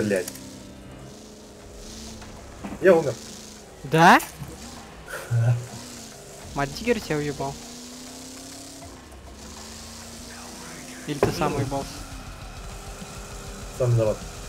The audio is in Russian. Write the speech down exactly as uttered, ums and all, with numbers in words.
Блять. Я умер. Да? Мадигер тебя уебал? Или ты сам уебался? Сам виноват.